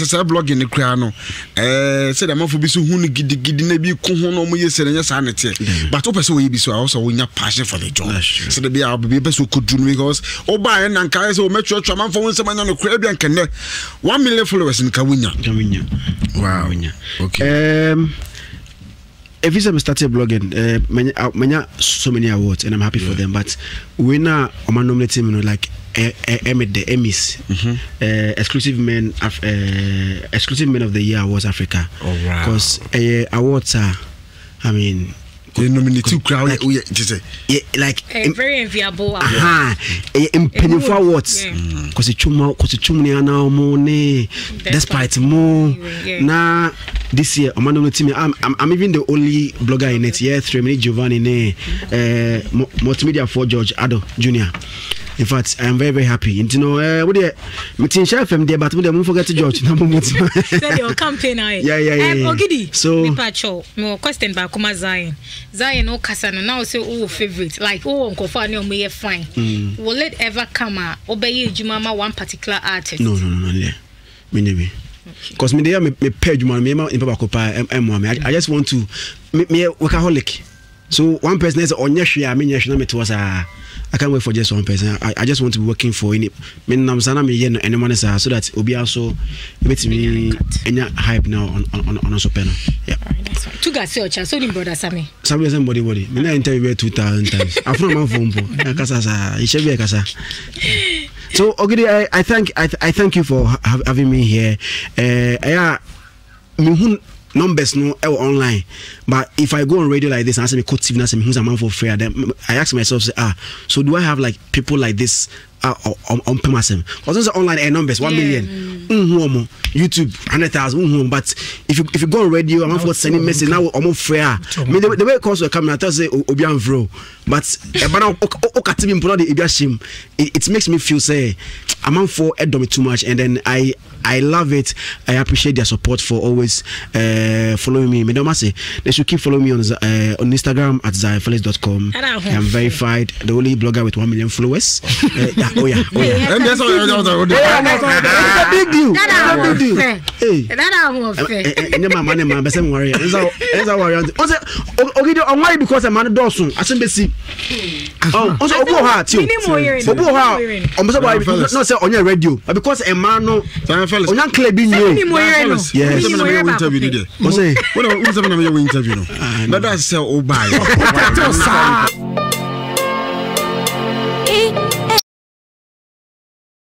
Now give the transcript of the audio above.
say blogging the crano. Say the man for be so who gidi na bi ko ho no mo yesere nya sa nete. But open so we be so also we nya passion for the job. So the be so could do because oba na nka say o metro man for won say man no kra bi ankene 1 million followers in Kawunya. Wow. Okay. If you started blogging, many so many awards, and I'm happy for them. But we now I'm nominated, like the Emmys, exclusive men of the year awards Africa. Oh wow! Because awards are, I mean. They nominate two crowd, like very enviable. Painful awards. Because it's chumni ana money. Despite more. Now this year, I'm even the only blogger in it. Yeah, 3 minutes Giovanni multimedia for George Ado Jr. In fact, I am very, very happy. You know, what the meeting chef from there, but we don't forget to George. Your campaign, yeah. Ogidi. So, more question about Kuma Zion. Zion, no Kasano now say, oh, favorite. Like, oh, Uncle Fanny, or may fine. Will it ever come out? Obey Jumama, one particular artist? No. Me because me there, me pay Jumama, me in Papacopa, I just want to, me workaholic. So, one person is on your share, I mean, it was a. I can't wait for just one person. I just want to be working for it. I'm saying anyone so that will be also makes me any hype now on also panel. Yeah. Two guys say ocha so brother Sammy. Sammy somebody. Me na interview 2,000 times. I from my phone. Kasa he should be kasa. So Ogidi, I thank you for having me here. Numbers no online, but if I go on radio like this and I say me quote TV and say me who's a man for fair, then I ask myself, say, so do I have like people like this on Pemasem? Because those are online numbers, 1 million. YouTube 100,000. But if you go on radio, I'm for sending message now. I'm fair. I mean the way it comes to a camera, I tell say Obian Vro, but it makes me feel say I'm for Edom too much, and then I love it. I appreciate their support for always following me. They should keep following me on Instagram at ziafelix.com. I'm verified, the only blogger with 1 million followers. And that's all. It's a big deal. Hey, and my money, man, but I'm worried. It's our worry. Okay, I'm worried because I'm on Dawson. I shouldn't be also Obo heart too. Obo heart. I'm not say on your radio, but because a man no. On your club in you. Yes. Interview. What interview? But that's so Obai.